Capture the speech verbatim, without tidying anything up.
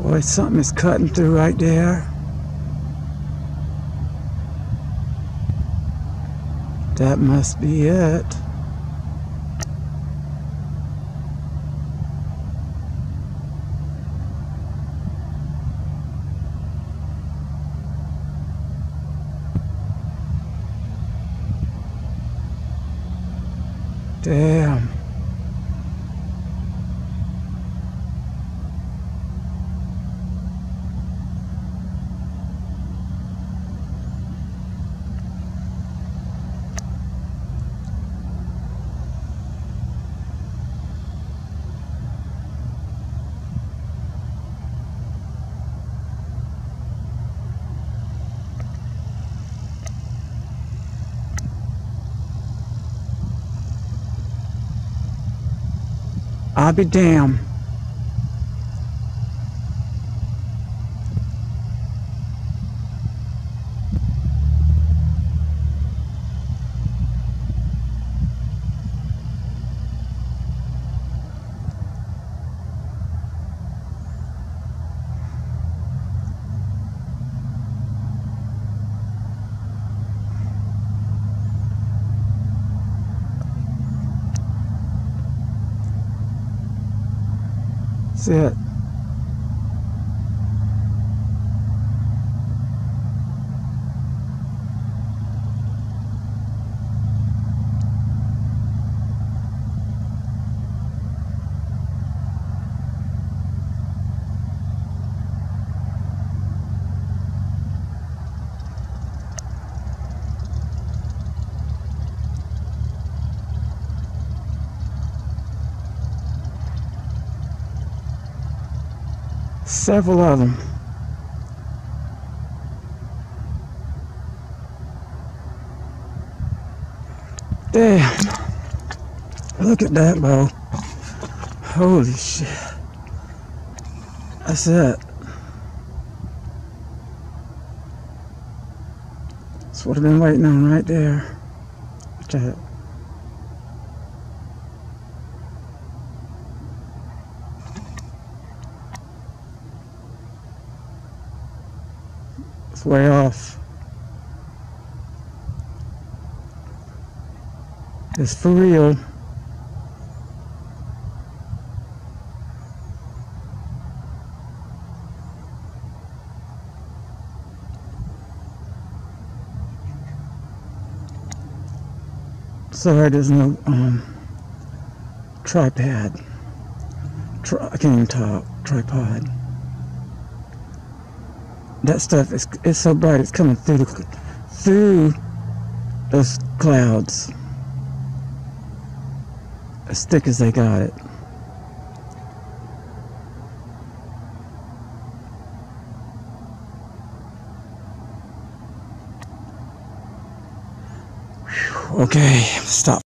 Boy, something is cutting through right there. That must be it. Damn. I'll be damned. That's it. Several of them. Damn. Look at that, Bo. Holy shit. That's it. That's what I've been waiting on right there. Watch out. It's way off. It's for real. Sorry, there's no um tripod. Tri I can't even talk. Tripod. That stuff is it's so bright. It's coming through the through those clouds. As thick as they got it. Whew, okay, stop.